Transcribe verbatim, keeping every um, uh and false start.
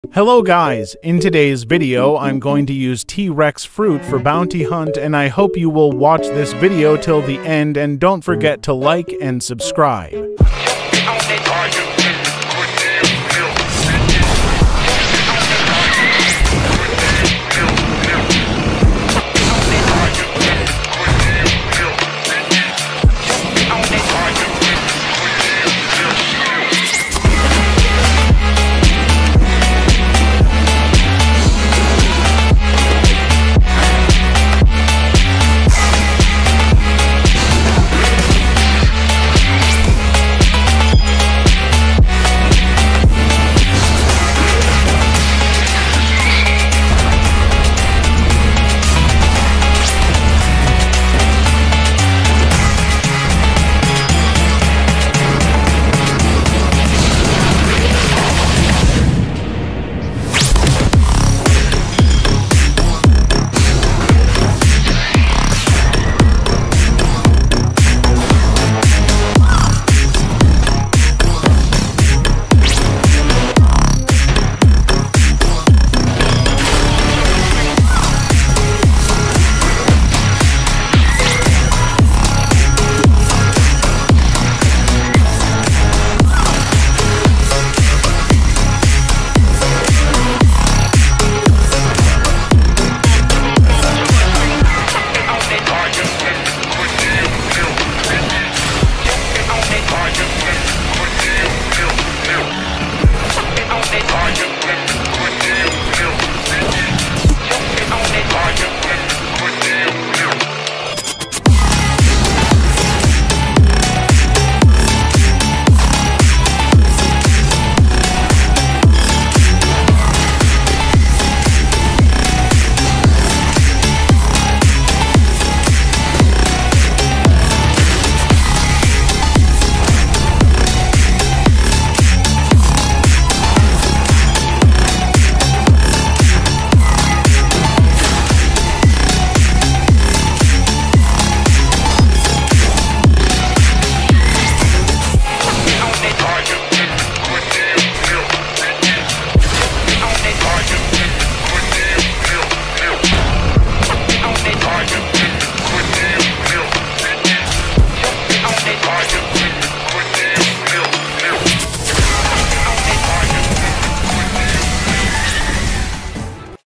Hello guys, in today's video I'm going to use T-Rex fruit for bounty hunt, and I hope you will watch this video till the end and don't forget to like and subscribe.